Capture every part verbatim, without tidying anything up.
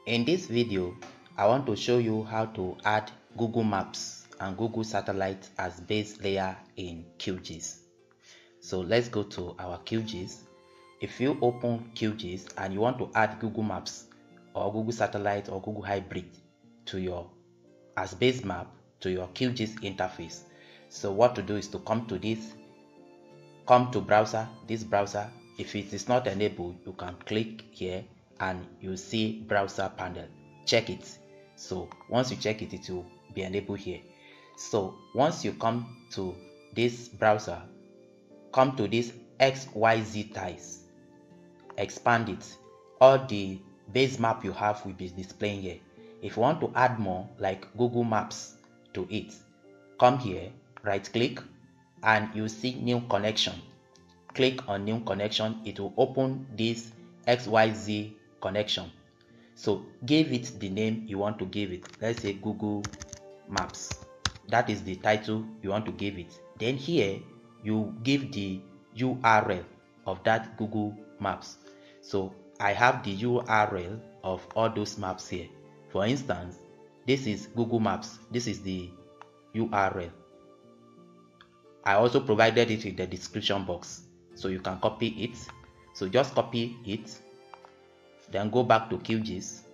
In this video, I want to show you how to add Google Maps and Google Satellite as base layer in Q G I S. So let's go to our Q G I S. If you open Q G I S and you want to add Google Maps or Google Satellite or Google Hybrid to your as base map to your Q G I S interface, so what to do is to come to this, come to browser, this browser. If it is not enabled, you can click here and you see browser panel. Check it. So once you check it, it will be enabled here. So once you come to this browser, come to this X Y Z tiles, expand it. All the base map you have will be displaying here. If you want to add more, like Google Maps to it, come here, right click, and you see new connection. Click on new connection. It will open this X Y Z connection. So give it the name you want to give it. Let's say Google Maps. That is the title you want to give it. Then here you give the U R L of that Google Maps. So I have the U R L of all those maps here. For instance, this is Google Maps. This is the U R L. I also provided it in the description box, so you can copy it. So just copy it, then go back to Q G I S.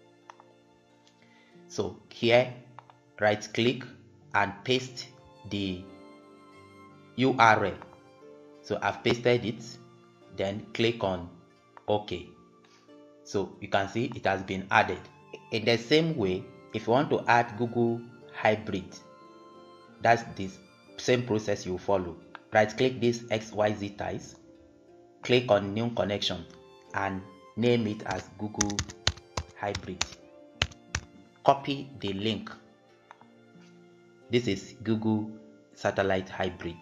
So here, right click and paste the U R L. So I've pasted it, then click on OK. So you can see it has been added. In the same way, if you want to add Google Hybrid, that's this same process you follow. Right click this X Y Z tiles, click on new connection and name it as Google Hybrid. Copy the link. This is Google Satellite Hybrid.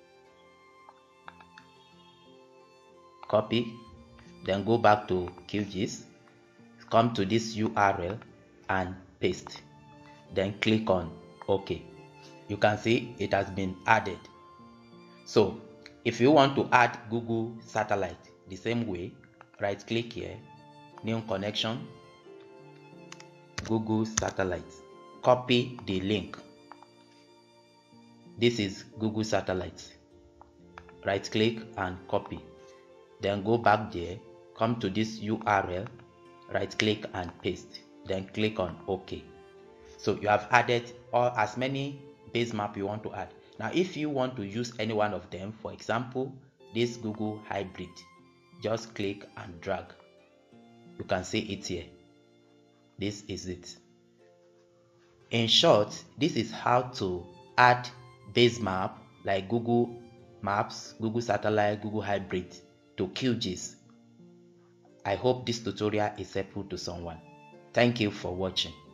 Copy, then go back to Q G I S, come to this U R L and paste, then click on OK. You can see it has been added. So if you want to add Google Satellite the same way, right click here, new connection, Google Satellite, copy the link. This is Google Satellite. Right click and copy, then go back there, come to this U R L, right click and paste, then click on OK. So you have added all as many base map you want to add. Now if you want to use any one of them, for example this Google Hybrid, just click and drag. You can see it here. This is it. In short, this is how to add base map like Google Maps, Google Satellite, Google Hybrid to Q G I S. I hope this tutorial is helpful to someone. Thank you for watching.